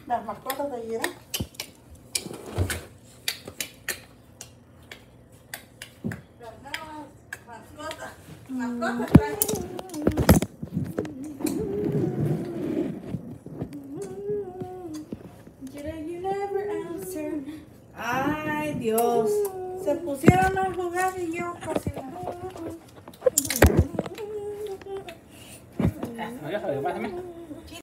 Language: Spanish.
Las mascotas de Gira. Las nuevas mascotas. Mascotas traen. Ay, Dios. Se pusieron a jugar y yo cocinando. No, ya sabes, pásame.